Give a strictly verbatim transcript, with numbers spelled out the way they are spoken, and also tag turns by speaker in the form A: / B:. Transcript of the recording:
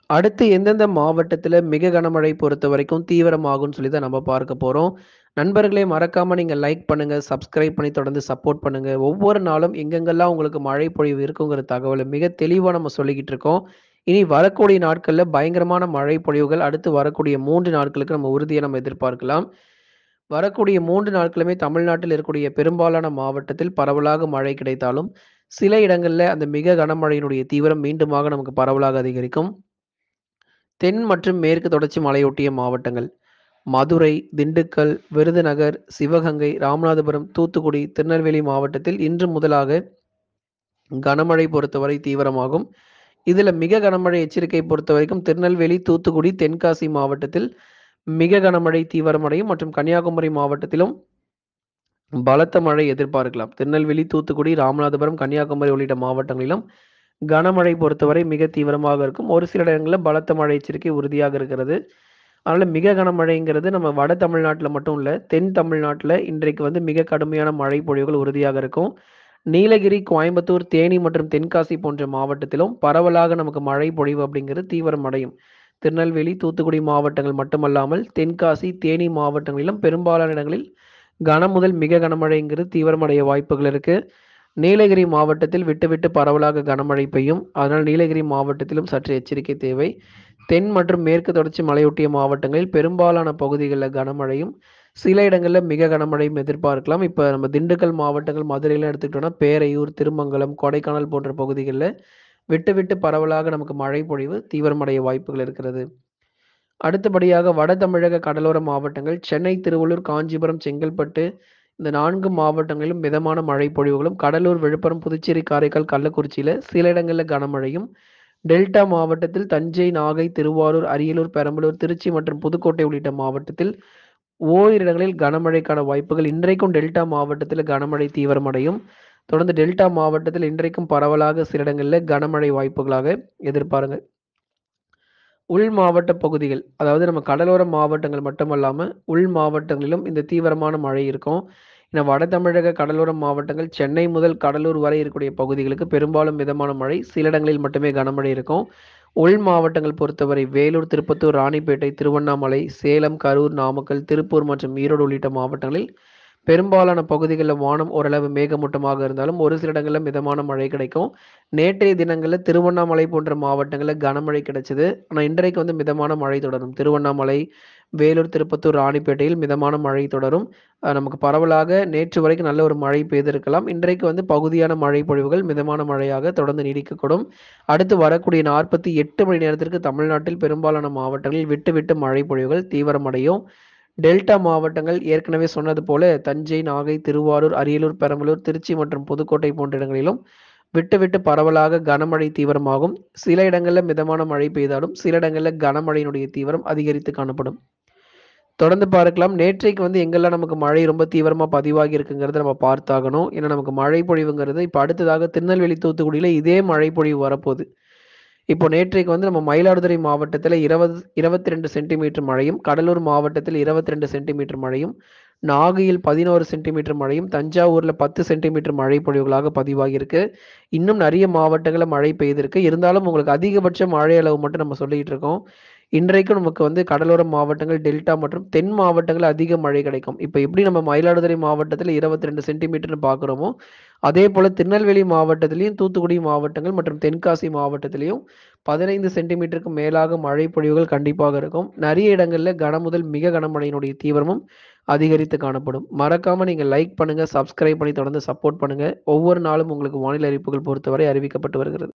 A: அடுத்து எந்தெந்த மாவட்டத்தில மிக கனமழை பொறுத்தவரைக்கும் தீவிரமாகும்னு சொல்லி தான் நம்ம பார்க்க போறோம். நண்பர்களே மறக்காம நீங்க லைக் பண்ணுங்க, சப்ஸ்கிரைப் பண்ணி தொடர்ந்து சப்போர்ட் பண்ணுங்க. ஒவ்வொரு நாளும் எங்கெங்கெல்லாம் உங்களுக்கு மழை பொழிவு இருக்குங்கிற தகவல மிக தெளிவா நம்ம சொல்லிக்கிட்டு இருக்கோம். இனி வரக்கூடிய நாட்கள்ல பயங்கரமான மழை பொழிவுகள் அடுத்து வரக்கூடிய மூன்று நாட்களுக்கு நம்ம உறுதியா நம்ம எதிர்பார்க்கலாம். வரக்கூடிய மூன்று நாட்களுமே தமிழ்நாட்டில் இருக்கக்கூடிய பெரும்பாலான மாவட்டத்தில் பரவலாக மழை கிடைத்தாலும், சில இடங்கள்ல அந்த மிக கனமழையினுடைய தீவிரம் மீண்டுமாக நமக்கு பரவலாக அதிகரிக்கும். தென் மற்றும் மேற்கு தொடர்ச்சி மலையொட்டிய மாவட்டங்கள் மதுரை, திண்டுக்கல், விருதுநகர், சிவகங்கை, ராமநாதபுரம், தூத்துக்குடி, திருநெல்வேலி மாவட்டத்தில் இன்று முதலாக கனமழை பொறுத்தவரை தீவிரமாகும். இதுல மிக கனமழை எச்சரிக்கை பொறுத்தவரைக்கும் திருநெல்வேலி, தூத்துக்குடி, தென்காசி மாவட்டத்தில் மிக கனமழை தீவிரமடையும் மற்றும் கன்னியாகுமரி மாவட்டத்திலும் பலத்த மழை எதிர்பார்க்கலாம். திருநெல்வேலி, தூத்துக்குடி, ராமநாதபுரம், கன்னியாகுமரி உள்ளிட்ட மாவட்டங்களிலும் கனமழை பொறுத்தவரை மிக தீவிரமாக இருக்கும். ஒரு சில இடங்கள்ல பலத்த மழை எச்சரிக்கை உறுதியாக இருக்கிறது. அதனால மிக கனமழைங்கிறது நம்ம வட தமிழ்நாட்டுல மட்டும் இல்ல, தென் தமிழ்நாட்டுல இன்றைக்கு வந்து மிக கடுமையான மழை பொழிவுகள் உறுதியாக இருக்கும். நீலகிரி, கோயம்புத்தூர், தேனி மற்றும் தென்காசி போன்ற மாவட்டத்திலும் பரவலாக நமக்கு மழை பொழிவு அப்படிங்கிறது தீவிரமடையும். திருநெல்வேலி, தூத்துக்குடி மாவட்டங்கள் மட்டுமல்லாமல் தென்காசி, தேனி மாவட்டங்களிலும் பெரும்பாலான இடங்களில் கன முதல் மிக கனமழைங்கிறது தீவிரமடைய வாய்ப்புகள் இருக்கு. நீலகிரி மாவட்டத்தில் விட்டு விட்டு பரவலாக கனமழை பெய்யும். அதனால் நீலகிரி மாவட்டத்திலும் சற்று எச்சரிக்கை தேவை. தென் மற்றும் மேற்கு தொடர்ச்சி மலையொட்டிய மாவட்டங்களில் பெரும்பாலான பகுதிகளில் கனமழையும், சில இடங்களில் மிக கனமழையும் எதிர்பார்க்கலாம். இப்போ நம்ம திண்டுக்கல் மாவட்டங்கள், மதுரையெல்லாம் எடுத்துக்கிட்டோம்னா பேரையூர், திருமங்கலம், கொடைக்கானல் போன்ற பகுதிகளில் விட்டு விட்டு பரவலாக நமக்கு மழை பொழிவு தீவிரமடைய வாய்ப்புகள் இருக்கிறது. அடுத்தபடியாக வட தமிழக கடலோர மாவட்டங்கள் சென்னை, திருவள்ளூர், காஞ்சிபுரம், செங்கல்பட்டு இந்த நான்கு மாவட்டங்களிலும் மிதமான மழை பொழிவுகளும், கடலூர், விழுப்புரம், புதுச்சேரி, காரைக்கால், கள்ளக்குறிச்சியில சில இடங்களில் கனமழையும், டெல்டா மாவட்டத்தில் தஞ்சை, நாகை, திருவாரூர், அரியலூர், பெரம்பலூர், திருச்சி மற்றும் புதுக்கோட்டை உள்ளிட்ட மாவட்டத்தில் ஓரிரு இடங்களில் கனமழைக்கான வாய்ப்புகள். இன்றைக்கும் டெல்டா மாவட்டத்தில் கனமழை தீவிரமடையும். தொடர்ந்து டெல்டா மாவட்டத்தில் இன்றைக்கும் பரவலாக சில இடங்களில் கனமழை வாய்ப்புகளாக எதிர்பாருங்க. உள் மாவட்ட பகுதிகள், அதாவது நம்ம கடலோர மாவட்டங்கள் மட்டுமல்லாம, உள் மாவட்டங்களிலும் இந்த தீவிரமான மழை இருக்கும். ஏன்னா வட தமிழக கடலோர மாவட்டங்கள் சென்னை முதல் கடலூர் வரை இருக்கக்கூடிய பகுதிகளுக்கு பெரும்பாலும் மிதமான மழை, சில இடங்களில் மட்டுமே கனமழை இருக்கும். உள் மாவட்டங்கள் பொறுத்தவரை வேலூர், திருப்பத்தூர், ராணிப்பேட்டை, திருவண்ணாமலை, சேலம், கரூர், நாமக்கல், திருப்பூர் மற்றும் ஈரோடு உள்ளிட்ட மாவட்டங்களில் பெரும்பாலான பகுதிகளில் வானம் ஓரளவு மேகமூட்டமாக இருந்தாலும் ஒரு சில இடங்களில் மிதமான மழை கிடைக்கும். நேற்றைய தினங்களில் திருவண்ணாமலை போன்ற மாவட்டங்களில் கனமழை கிடைச்சது. ஆனால் இன்றைக்கு வந்து மிதமான மழை தொடரும். திருவண்ணாமலை, வேலூர், திருப்பத்தூர், ராணிப்பேட்டையில் மிதமான மழை தொடரும். அஹ் நமக்கு பரவலாக நேற்று வரைக்கும் நல்ல ஒரு மழை பெய்திருக்கலாம். இன்றைக்கு வந்து பகுதியான மழை பொழிவுகள் மிதமான மழையாக தொடர்ந்து நீடிக்கக்கூடும். அடுத்து வரக்கூடிய நாற்பத்தி எட்டு மணி நேரத்திற்கு தமிழ்நாட்டில் பெரும்பாலான மாவட்டங்களில் விட்டு விட்டு மழை பொழிவுகள் தீவிரமடையும். டெல்டா மாவட்டங்கள் ஏற்கனவே சொன்னது போல தஞ்சை, நாகை, திருவாரூர், அரியலூர், பெரம்பலூர், திருச்சி மற்றும் புதுக்கோட்டை போன்ற இடங்களிலும் விட்டு விட்டு பரவலாக கனமழை தீவிரமாகும். சில இடங்களில் மிதமான மழை பெய்தாலும் சில இடங்களில் கனமழையினுடைய தீவிரம் அதிகரித்து காணப்படும். தொடர்ந்து பார்க்கலாம். நேற்றைக்கு வந்து எங்கெல்லாம் நமக்கு மழை ரொம்ப தீவிரமா பதிவாகி இருக்குங்கிறத நம்ம பார்த்தாகணும். ஏன்னா நமக்கு மழை பொழிவுங்கிறது இப்போ அடுத்ததாக திருநெல்வேலி, தூத்துக்குடியில இதே மழை பொழிவு வரப்போகுது. இப்போ நேற்றைக்கு வந்து நம்ம மயிலாடுதுறை மாவட்டத்தில் இருபது இருபத்தி ரெண்டு சென்டிமீட்டர் மழையும், கடலூர் மாவட்டத்தில் இருபத்தி ரெண்டு சென்டிமீட்டர் மழையும், நாகையில் பதினொன்று சென்டிமீட்டர் மழையும், தஞ்சாவூர்ல பத்து சென்டிமீட்டர் மழை பொழிவுகளாக பதிவாகியிருக்கு. இன்னும் நிறைய மாவட்டங்களில் மழை பெய்திருக்கு. இருந்தாலும் உங்களுக்கு அதிகபட்ச மழை அளவு மட்டும் நம்ம சொல்லிட்டு இருக்கோம். இன்றைக்கும் நமக்கு வந்து கடலோர மாவட்டங்கள், டெல்டா மற்றும் தென் மாவட்டங்களில் அதிக மழை கிடைக்கும். இப்போ எப்படி நம்ம மயிலாடுதுறை மாவட்டத்தில் இருபத்தி ரெண்டு சென்டிமீட்டர்னு பார்க்குறோமோ, அதே போல திருநெல்வேலி மாவட்டத்திலையும், தூத்துக்குடி மாவட்டங்கள் மற்றும் தென்காசி மாவட்டத்திலையும் பதினைந்து சென்டிமீட்டருக்கு மேலாக மழை பொழிவுகள் கண்டிப்பாக இருக்கும். நிறைய இடங்கள்ல கன முதல் மிக கனமழையினுடைய தீவிரமும் அதிகரித்து காணப்படும். மறக்காம நீங்க லைக் பண்ணுங்க, சப்ஸ்கிரைப் பண்ணி தொடர்ந்து சப்போர்ட் பண்ணுங்க. ஒவ்வொரு நாளும் உங்களுக்கு வானிலை அறிவிப்புகள் பொறுத்தவரை அறிவிக்கப்பட்டு வருகிறது.